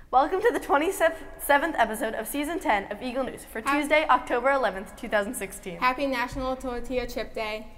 Welcome to the 27th episode of Season 10 of Eagle News for Tuesday, October 11th, 2016. Happy National Tortilla Chip Day.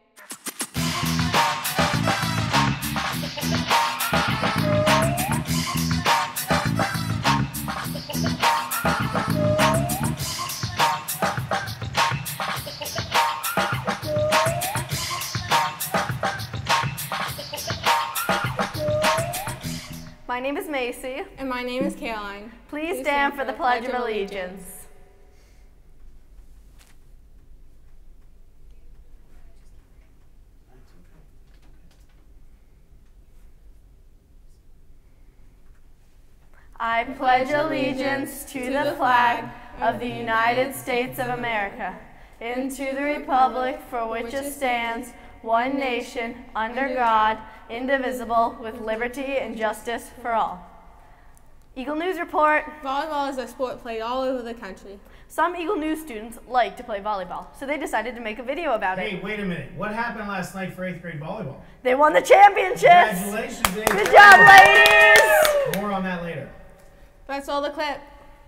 My name is Macy. And my name is Caroline. Please stand for the Pledge of Allegiance. I pledge allegiance to the flag of the United States of America, and to the republic for which it stands, one nation, under God, indivisible, with liberty and justice for all. Eagle News Report. Volleyball is a sport played all over the country. Some Eagle News students like to play volleyball, so they decided to make a video about it. Hey, wait a minute. What happened last night for 8th grade volleyball? They won the championships! Congratulations, 8th grade. Good job, ladies! More on that later. That's all the clip.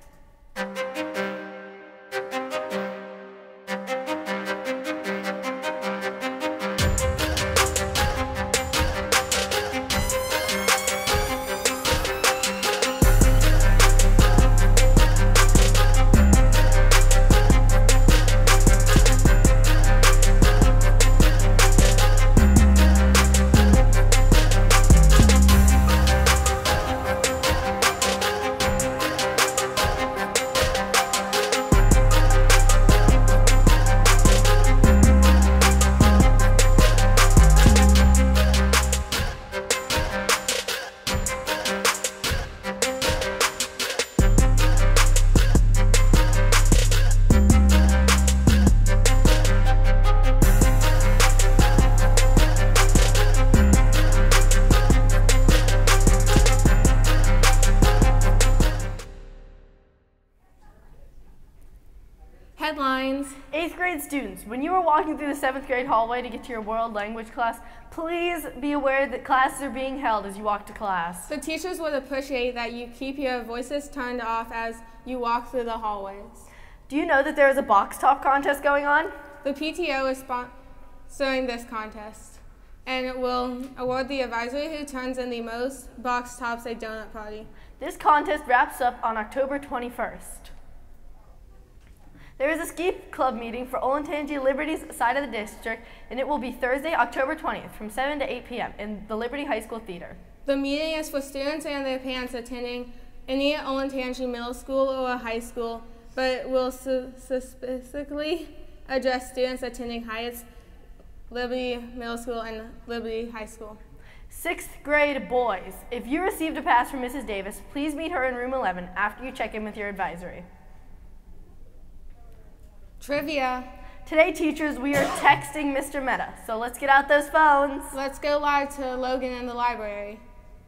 Headlines. 8th grade students, when you are walking through the 7th grade hallway to get to your world language class, please be aware that classes are being held as you walk to class. The teachers would appreciate that you keep your voices turned off as you walk through the hallways. Do you know that there is a box top contest going on? The PTO is sponsoring this contest, and it will award the advisor who turns in the most box tops a donut party. This contest wraps up on October 21st. There is a ski club meeting for Olentangy Liberty's side of the district, and it will be Thursday, October 20th from 7 to 8 p.m. in the Liberty High School Theater. The meeting is for students and their parents attending any Olentangy middle school or high school, but will specifically address students attending Hyatts, Liberty Middle School, and Liberty High School. 6th grade boys, if you received a pass from Mrs. Davis, please meet her in room 11 after you check in with your advisory. Trivia. Today, teachers, we are texting Mr. Meta, so let's get out those phones. Let's go live to Logan in the library.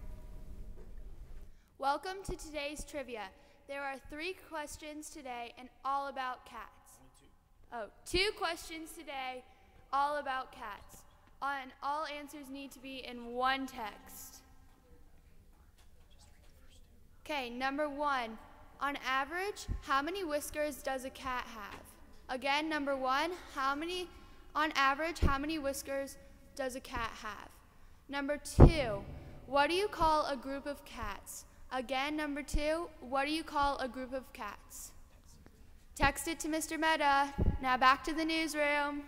Welcome to today's trivia. There are 3 questions today and all about cats. Two questions today, all about cats. And all answers need to be in one text. Okay, number 1. On average, how many whiskers does a cat have? Again, number 1, on average, how many whiskers does a cat have? Number 2, what do you call a group of cats? Again, number 2, what do you call a group of cats? Text it to Mr. Meta. Now back to the newsroom.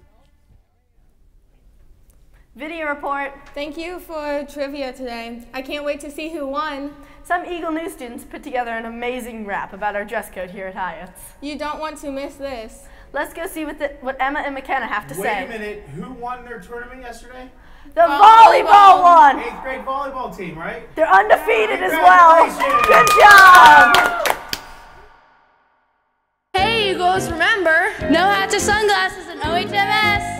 Video report. Thank you for trivia today. I can't wait to see who won. Some Eagle News students put together an amazing rap about our dress code here at Hyatts. You don't want to miss this. Let's go see what Emma and McKenna have to say. Wait a minute. Who won their tournament yesterday? The volleyball one! 8th grade volleyball team, right? They're undefeated as well. Good job! Hey Eagles, remember, no hats or sunglasses in OHMS.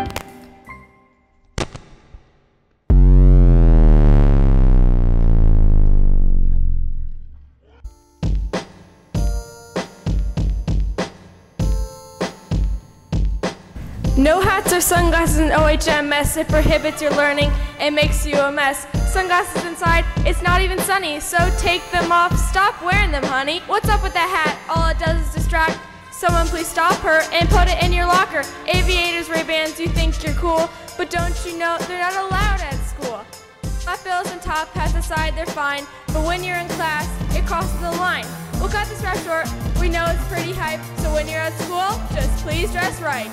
No hats or sunglasses in OHMS. It prohibits your learning. It makes you a mess. Sunglasses inside, it's not even sunny, so take them off. Stop wearing them, honey. What's up with that hat? All it does is distract. Someone please stop her and put it in your locker. Aviators, Ray-Bans, you think you're cool, but don't you know they're not allowed at school. Flat bills and top hats aside, they're fine, but when you're in class, it crosses the line. We'll cut this rap short. We know it's pretty hype, so when you're at school, just please dress right.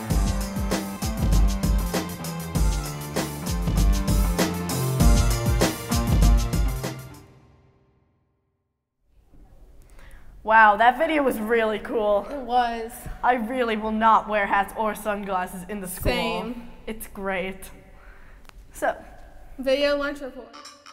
Wow, that video was really cool. It was. I really will not wear hats or sunglasses in the school. Same. It's great. So, Video lunch report.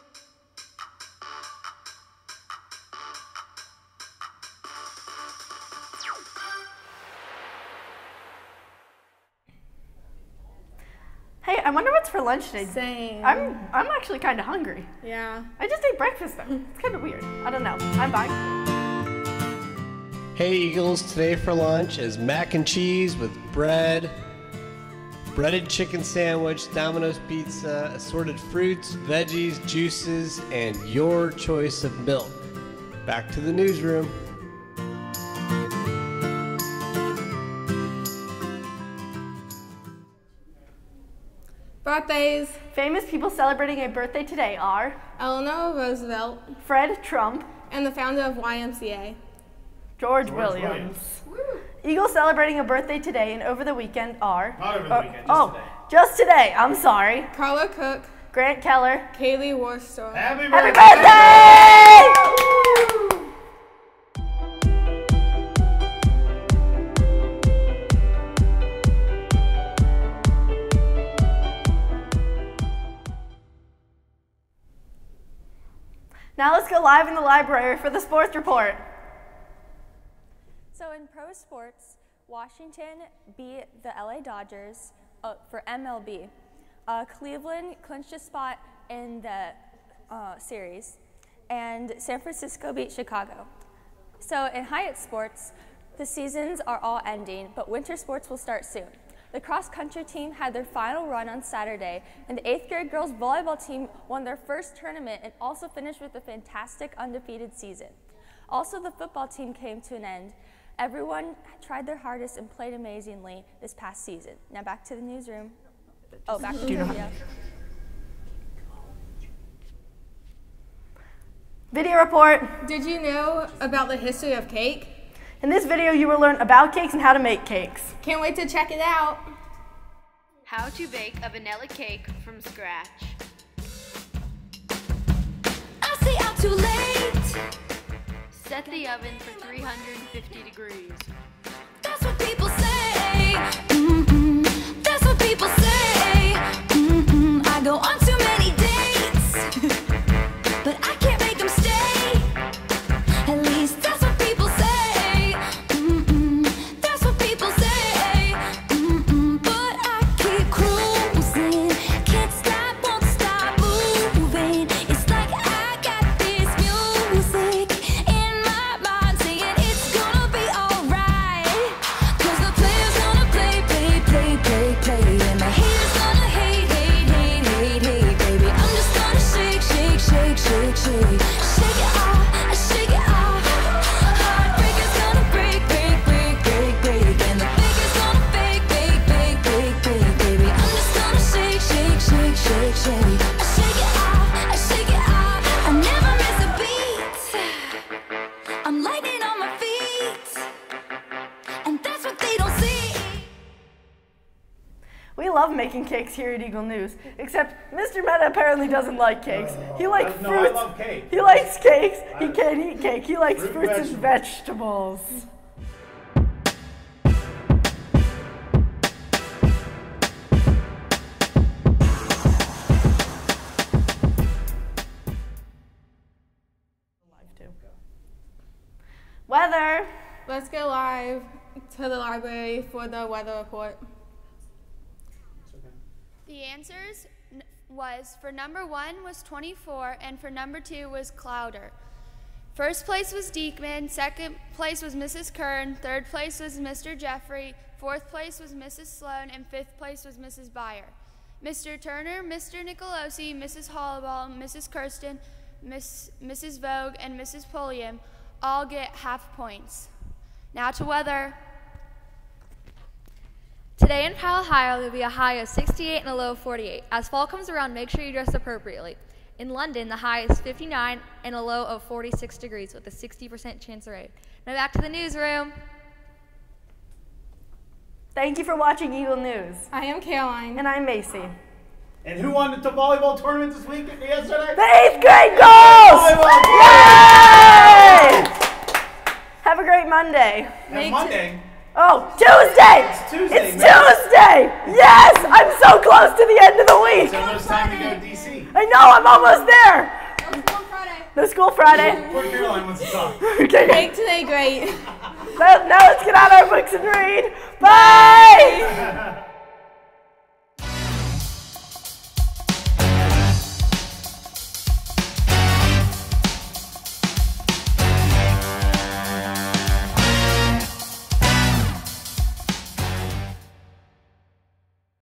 hey, I wonder what's for lunch today. Same. I'm actually kind of hungry. Yeah. I just ate breakfast though. It's kind of weird. I don't know. I'm fine. Hey Eagles, today for lunch is mac and cheese with bread, breaded chicken sandwich, Domino's pizza, assorted fruits, veggies, juices, and your choice of milk. Back to the newsroom. Birthdays. Famous people celebrating a birthday today are Eleanor Roosevelt Fred Trump, and the founder of YMCA. George Williams. Eagles celebrating a birthday today and over the weekend are... Not over the weekend, just today. Just today. I'm sorry. Carla Cook, Grant Keller. Kaylee Worstor. Happy Happy birthday! birthday! Now let's go live in the library for the sports report. So in pro sports, Washington beat the LA Dodgers for MLB. Cleveland clinched a spot in the series, and San Francisco beat Chicago. So in Hyatts sports, the seasons are all ending, but winter sports will start soon. The cross-country team had their final run on Saturday, and the 8th grade girls volleyball team won their first tournament and also finished with a fantastic undefeated season. Also, the football team came to an end. Everyone tried their hardest and played amazingly this past season. Now back to the newsroom. Oh, back to the trivia. Video report. Did you know about the history of cake? In this video, you will learn about cakes and how to make cakes. Can't wait to check it out. How to bake a vanilla cake from scratch. I stay out too late. Set the oven for 350 degrees. That's what people say. That's what people say. I go on too many dates, but I can't make them stay. At least that's what people say. That's what people say. But I keep cruising. Can't stop, won't stop moving. It's like I got this music in my mind saying it's gonna be alright. 'Cause the player's gonna play, play, play, play, play. And the haters gonna hate, hate, hate, hate, hate, baby. I'm just gonna shake, shake, shake, shake, shake. Shake it off, shake it off. Heartbreaker's gonna break, break, break, break, break. And the faker's gonna fake, fake, fake, fake, fake, baby. I'm just gonna shake, shake, shake, shake, shake. Shake it off, shake it off. I never miss a beat. I'm lightning on my feet, and that's what they don't see. We love making cakes here at Eagle News, except Mr. Meta apparently doesn't like cakes. He likes No, I fruits. love cake. He likes cakes. He can't eat cake. He likes Fruit fruits and vegetables. Weather. Let's go live to the library for the weather report. The answers was for number 1 was 24 and for number 2 was Clowder. First place was Diekman, second place was Mrs. Kern, third place was Mr. Jeffrey, fourth place was Mrs. Sloan, and fifth place was Mrs. Byer. Mr. Turner, Mr. Nicolosi, Mrs. Hollaball, Mrs. Kirsten, Mrs. Vogue, and Mrs. Pulliam all get half points. Now to weather. Today in Powell, Ohio, there will be a high of 68 and a low of 48. As fall comes around, make sure you dress appropriately. In London, the high is 59 and a low of 46 degrees with a 60% chance of rain. Now back to the newsroom. Thank you for watching Eagle News. I am Caroline. And I'm Macy. And who won the volleyball tournament this week yesterday? The 8th grade girls! Yay! Have a great Monday. And Monday? Oh, Tuesday! It's Tuesday. It's Tuesday! Yes! I'm so close to the end of the week. It's almost time to go to DC. I know, I'm almost there. No school Friday. Poor Caroline wants to talk. Okay. Make today great. Now let's get out our books and read. Bye!